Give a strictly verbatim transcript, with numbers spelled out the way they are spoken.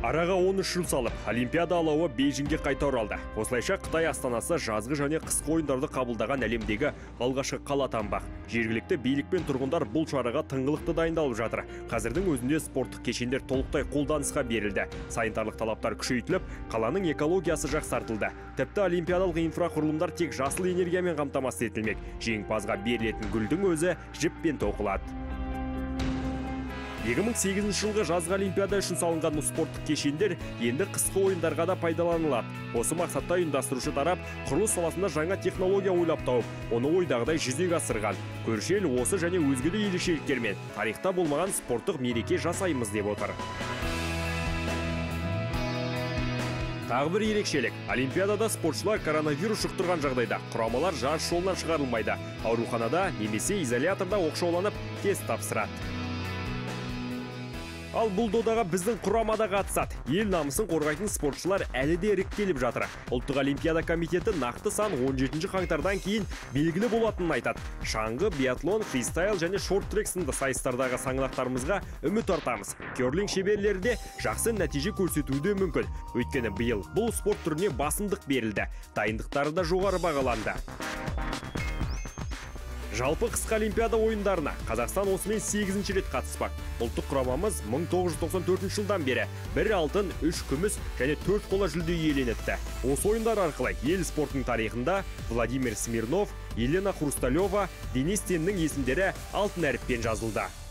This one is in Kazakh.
Араға он үш жыл салып, Олимпиада алауы Бейжіңге қайта оралды. Осылайша Қытай астанасы жазғы және қысқы ойындарды қабылдаған әлемдегі алғашқы қала атанбақ. Жергілікті билік пен тұрғындар бұл шараға тыңғылықты дайындалып жатыр. Қазірдің өзінде спорттық кешендер толықтай қолданысқа берілді. Санитарлық талаптар күшейтіліп, қаланың экологиясы жақсартылды. Тіпті олимпиадалық инфрақұрылымдар тек жасыл энергиямен қамтамасыз етілмек. Жеңімпазға берілетін гүлдің өзі жіппен тоқылады. екі мың сегізінші жылғы жазғы олимпиада үшін салынған спорттық кешендер енді қысқы ойындарға да пайдаланылады. Осы мақсатта ұйымдастырушы тарап құрылыс саласында жаңа технология ойлап тауып, оны ойдағыдай жүзеге асырған. Көрші ел осы және өзге де ерекшеліктермен тарихта болмаған спорттық мереке жасаймыз деп отыр. Тағы бір ерекшелік. Олимпиадада спортшылар коронавирус жұқтырған жағдайда құрамалар жарыс жолынан шығарылмайды. Ауруханада немесе изоляторда оқшауланып тест тапсырады. Ал бұл додаға біздің құрамада қатысады. Ел намысын қорғайтын спортшылар әлі де іріктеліп жатыр. Ұлттық олимпиада комитеті нақты сан он жетінші қаңтардан кейін белгілі болатынын айтады. Шаңғы, биатлон, фристайл және шорт-трек сынды сайыстардағы саңлақтарымызға үміт артамыз. Керлинг шеберлері де жақсы нәтиже көрсетуі мүмкін. Өйткені биыл бұл спорт түріне басымдық берілді. Дайындықтары да жоғары бағаланды. Жалпы қысқы олимпиада ойындарына Қазақстан осымен сегізінші рет қатыспақ. Ұлттық құрамамыз мың тоғыз жүз тоқсан төртінші жылдан бері бір алтын, үш күміс және төрт қола жүлде иеленіпті. Осы ойындар арқылы ел спортының тарихында Владимир Смирнов, Елена Хрусталева, Денис Теннің есімдері алтын әріппен жазылды.